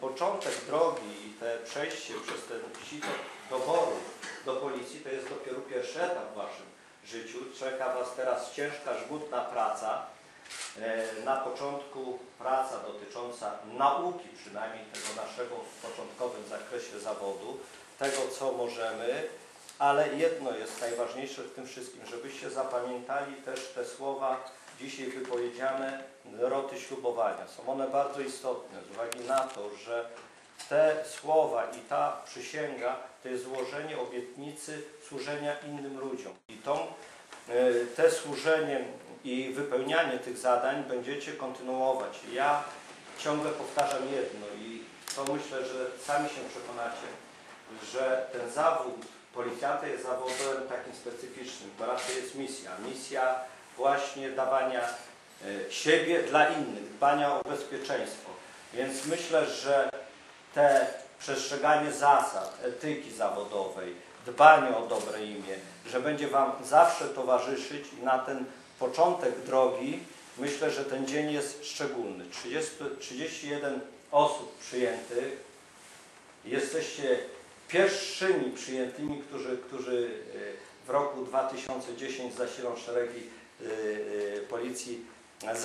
początek drogi i te przejście przez ten sito doboru do policji to jest dopiero pierwszy etap w waszym życiu. Czeka was teraz ciężka, żmudna praca. Na początku praca dotycząca nauki, przynajmniej tego naszego w początkowym zakresie zawodu, tego co możemy, ale jedno jest najważniejsze w tym wszystkim, żebyście zapamiętali też te słowa dzisiaj wypowiedziane roty ślubowania. Są one bardzo istotne z uwagi na to, że te słowa i ta przysięga to jest złożenie obietnicy służenia innym ludziom. I te służenie i wypełnianie tych zadań będziecie kontynuować. Ja ciągle powtarzam jedno i to myślę, że sami się przekonacie, że ten zawód policjanta jest zawodem takim specyficznym, bo raczej jest misja. Misja właśnie dawania siebie dla innych, dbania o bezpieczeństwo. Więc myślę, że te przestrzeganie zasad, etyki zawodowej, dbanie o dobre imię, że będzie wam zawsze towarzyszyć i na ten początek drogi myślę, że ten dzień jest szczególny. 31 osób przyjętych. Jesteście pierwszymi przyjętymi, którzy w roku 2010 zasilą szeregi Policji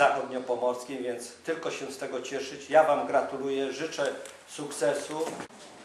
Zachodniopomorskiej, więc tylko się z tego cieszyć. Ja wam gratuluję, życzę sukcesu.